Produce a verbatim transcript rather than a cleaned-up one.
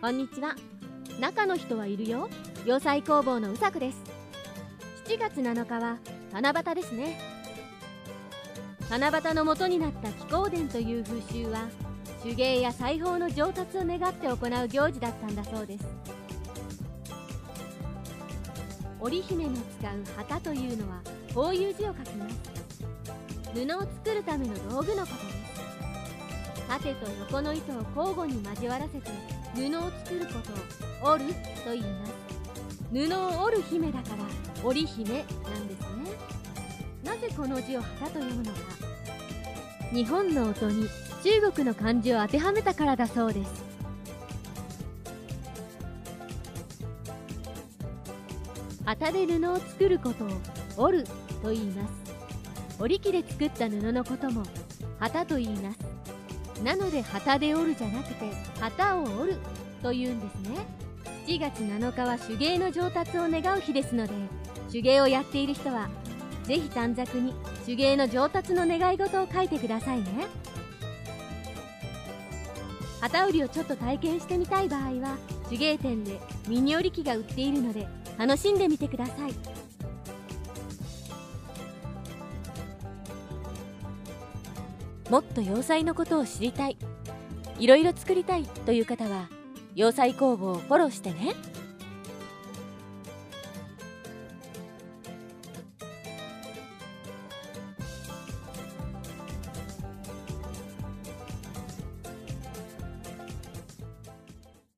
こんにちは。中の人はいるよ。洋裁工房のうさくです。しちがつなのかは七夕ですね。七夕の元になった祈光殿という風習は、手芸や裁縫の上達を願って行う行事だったんだそうです。織姫の使う旗というのはこういう字を書きます。布を作るための道具のことです。縦と横の糸を交互に交わらせて布を作ることを織ると言います。布を織る姫だから織姫なんですね。なぜこの字を旗と読むのか。日本の音に中国の漢字を当てはめたからだそうです。旗で布を作ることを織ると言います。織り機で作った布のことも旗と言います。なので旗で織るじゃなくて旗を織るというんですね。しちがつなのかは手芸の上達を願う日ですので、手芸をやっている人はぜひ短冊に手芸の上達の願い事を書いてくださいね。旗織りをちょっと体験してみたい場合は、手芸店でミニ織り機が売っているので楽しんでみてください。もっと洋裁のことを知りたい、いろいろ作りたいという方は洋裁工房をフォローしてね。